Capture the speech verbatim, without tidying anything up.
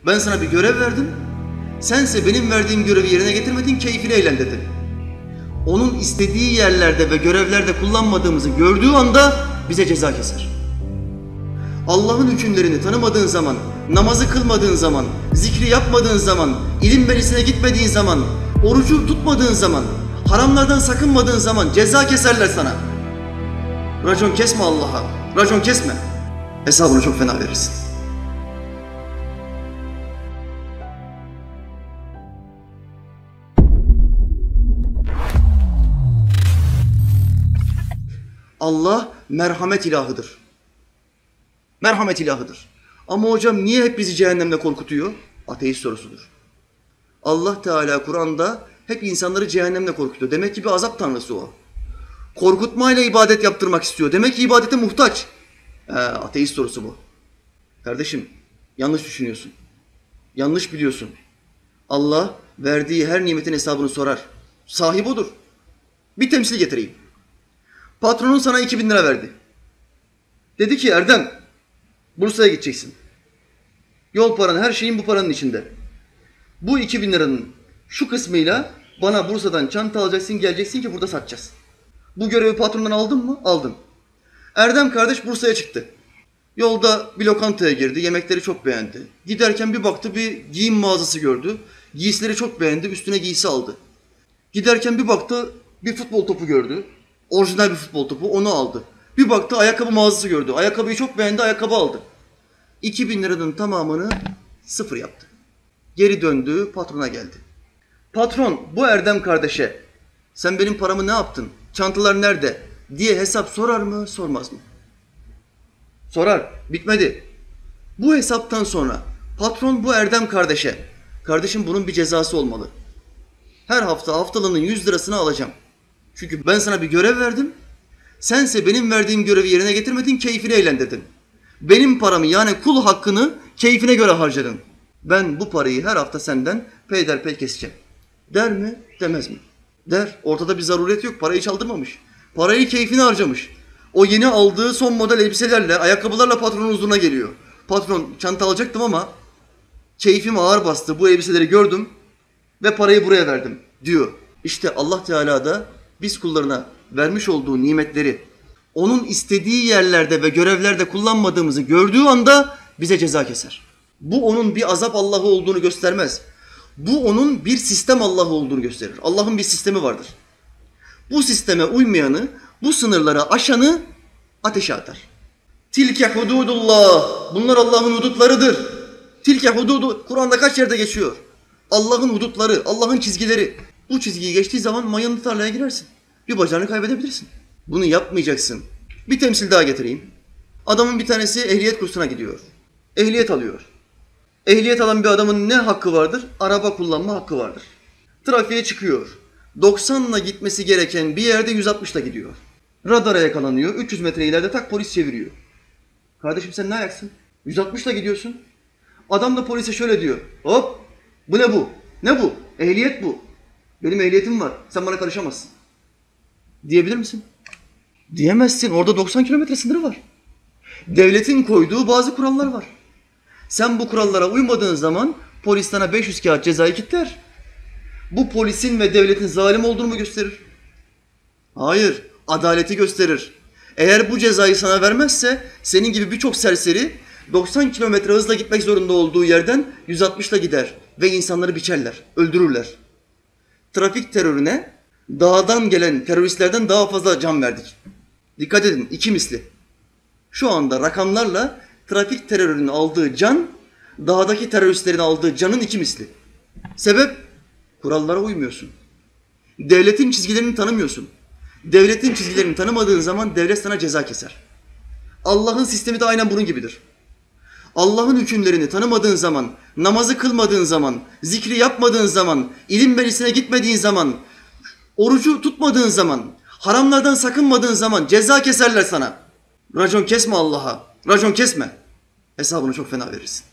Ben sana bir görev verdim. Sense benim verdiğim görevi yerine getirmedin, keyfini eğlen dedi. Onun istediği yerlerde ve görevlerde kullanmadığımızı gördüğü anda bize ceza keser. Allah'ın hükümlerini tanımadığın zaman, namazı kılmadığın zaman, zikri yapmadığın zaman, ilim meclisine gitmediğin zaman, orucu tutmadığın zaman, haramlardan sakınmadığın zaman ceza keserler sana. Racon kesme Allah'a, racon kesme. Hesabını çok fena verirsin. Allah merhamet ilahıdır. Merhamet ilahıdır. Ama hocam niye hep bizi cehennemle korkutuyor? Ateist sorusudur. Allah Teala Kur'an'da hep insanları cehennemle korkutuyor. Demek ki bir azap tanrısı o. Korkutmayla ibadet yaptırmak istiyor. Demek ki ibadete muhtaç. Ee, ateist sorusu bu. Kardeşim yanlış düşünüyorsun. Yanlış biliyorsun. Allah verdiği her nimetin hesabını sorar. Sahip odur. Bir temsil getireyim. Patronun sana iki bin lira verdi. Dedi ki Erdem, Bursa'ya gideceksin. Yol paran, her şeyin bu paranın içinde. Bu iki bin liranın şu kısmıyla bana Bursa'dan çanta alacaksın, geleceksin ki burada satacağız. Bu görevi patrondan aldın mı? Aldım. Erdem kardeş Bursa'ya çıktı. Yolda bir lokantaya girdi, yemekleri çok beğendi. Giderken bir baktı, bir giyim mağazası gördü. Giysileri çok beğendi, üstüne giysi aldı. Giderken bir baktı, bir futbol topu gördü. Orijinal bir futbol topu, onu aldı. Bir baktı ayakkabı mağazası gördü. Ayakkabıyı çok beğendi, ayakkabı aldı. iki bin liranın tamamını sıfır yaptı. Geri döndü, patrona geldi. Patron, bu Erdem kardeşe sen benim paramı ne yaptın? Çantalar nerede? Diye hesap sorar mı, sormaz mı? Sorar, bitmedi. Bu hesaptan sonra patron bu Erdem kardeşe, kardeşim bunun bir cezası olmalı. Her hafta haftalığının yüz lirasını alacağım. Çünkü ben sana bir görev verdim. Sense benim verdiğim görevi yerine getirmedin, keyfini eğlen dedin. Benim paramı yani kul hakkını keyfine göre harcadın. Ben bu parayı her hafta senden peyderpey keseceğim. Der mi, demez mi? Der. Ortada bir zaruret yok. Parayı çaldırmamış. Parayı keyfine harcamış. O yeni aldığı son model elbiselerle, ayakkabılarla patronun huzuruna geliyor. Patron, çanta alacaktım ama keyfim ağır bastı. Bu elbiseleri gördüm ve parayı buraya verdim diyor. İşte Allah Teala da biz kullarına vermiş olduğu nimetleri onun istediği yerlerde ve görevlerde kullanmadığımızı gördüğü anda bize ceza keser. Bu onun bir azap Allah'ı olduğunu göstermez. Bu onun bir sistem Allah'ı olduğunu gösterir. Allah'ın bir sistemi vardır. Bu sisteme uymayanı, bu sınırlara aşanı ateşe atar. Tilke hududullah. Bunlar Allah'ın hudutlarıdır. Tilke hududu Kur'an'da kaç yerde geçiyor? Allah'ın hudutları, Allah'ın çizgileri. Bu çizgiyi geçtiği zaman mayınlı tarlaya girersin. Bir bacağını kaybedebilirsin. Bunu yapmayacaksın. Bir temsil daha getireyim. Adamın bir tanesi ehliyet kursuna gidiyor. Ehliyet alıyor. Ehliyet alan bir adamın ne hakkı vardır? Araba kullanma hakkı vardır. Trafiğe çıkıyor. doksanla gitmesi gereken bir yerde yüz altmışla gidiyor. Radara yakalanıyor. üç yüz metre ileride tak polis çeviriyor. Kardeşim sen ne ayaksın? yüz altmışla gidiyorsun. Adam da polise şöyle diyor. Hop! Bu ne bu? Ne bu? Ehliyet bu. Benim ehliyetim var. Sen bana karışamazsın. Diyebilir misin? Diyemezsin. Orada doksan kilometre sınırı var. Devletin koyduğu bazı kurallar var. Sen bu kurallara uymadığın zaman polis sana beş yüz kağıt cezayı kilitler. Bu polisin ve devletin zalim olduğunu mu gösterir? Hayır, adaleti gösterir. Eğer bu cezayı sana vermezse senin gibi birçok serseri doksan kilometre hızla gitmek zorunda olduğu yerden yüz altmışla gider ve insanları biçerler, öldürürler. Trafik terörüne dağdan gelen teröristlerden daha fazla can verdik. Dikkat edin, iki misli. Şu anda rakamlarla trafik terörünün aldığı can, dağdaki teröristlerin aldığı canın iki misli. Sebep? Kurallara uymuyorsun. Devletin çizgilerini tanımıyorsun. Devletin çizgilerini tanımadığın zaman devlet sana ceza keser. Allah'ın sistemi de aynen bunun gibidir. Allah'ın hükümlerini tanımadığın zaman, namazı kılmadığın zaman, zikri yapmadığın zaman, ilim meclisine gitmediğin zaman, orucu tutmadığın zaman, haramlardan sakınmadığın zaman ceza keserler sana. Racon kesme Allah'a, racon kesme. Hesabını çok fena verirsin.